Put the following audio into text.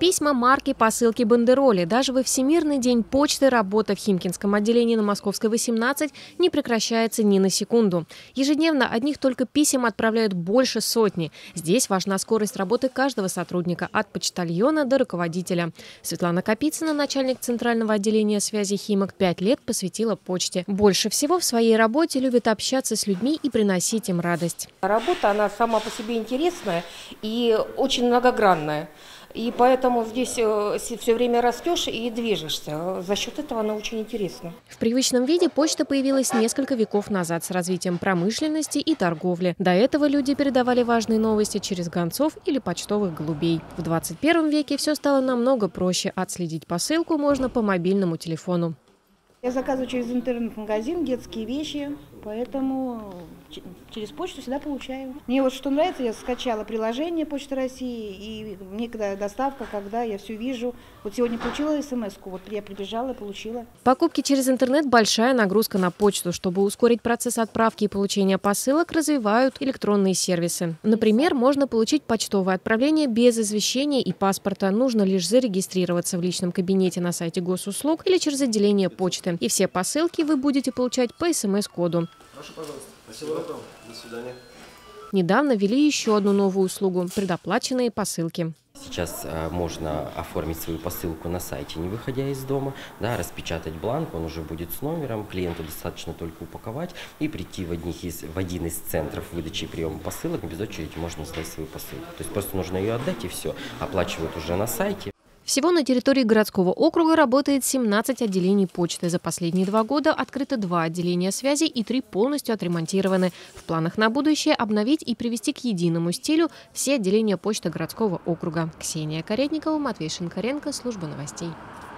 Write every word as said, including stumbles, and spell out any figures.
Письма, марки, посылки, бандероли. Даже во Всемирный день почты работа в Химкинском отделении на Московской, восемнадцать не прекращается ни на секунду. Ежедневно одних только писем отправляют больше сотни. Здесь важна скорость работы каждого сотрудника, от почтальона до руководителя. Светлана Капицына, начальник Центрального отделения связи Химок, пять лет посвятила почте. Больше всего в своей работе любит общаться с людьми и приносить им радость. Работа, она сама по себе интересная и очень многогранная. И поэтому здесь все время растешь и движешься. За счет этого она очень интересна. В привычном виде почта появилась несколько веков назад с развитием промышленности и торговли. До этого люди передавали важные новости через гонцов или почтовых голубей. В двадцать первом веке все стало намного проще. Отследить посылку можно по мобильному телефону. Я заказываю через интернет-магазин детские вещи, поэтому через почту всегда получаю. Мне вот что нравится, я скачала приложение Почты России, и мне когда доставка, когда я все вижу. Вот сегодня получила смс-ку, вот я прибежала и получила. Покупки через интернет – большая нагрузка на почту. Чтобы ускорить процесс отправки и получения посылок, развивают электронные сервисы. Например, можно получить почтовое отправление без извещения и паспорта. Нужно лишь зарегистрироваться в личном кабинете на сайте госуслуг или через отделение почты. И все посылки вы будете получать по смс-коду. Прошу, пожалуйста. Спасибо. До свидания. Недавно ввели еще одну новую услугу – предоплаченные посылки. Сейчас а, можно оформить свою посылку на сайте, не выходя из дома, да, распечатать бланк, он уже будет с номером, клиенту достаточно только упаковать и прийти в, одних из, в один из центров выдачи и приема посылок, без очереди можно сдать свою посылку. То есть просто нужно ее отдать и все, оплачивают уже на сайте. Всего на территории городского округа работает семнадцать отделений почты. За последние два года открыто два отделения связи и три полностью отремонтированы. В планах на будущее обновить и привести к единому стилю все отделения почты городского округа. Ксения Каретникова, Матвей Шинкаренко, служба новостей.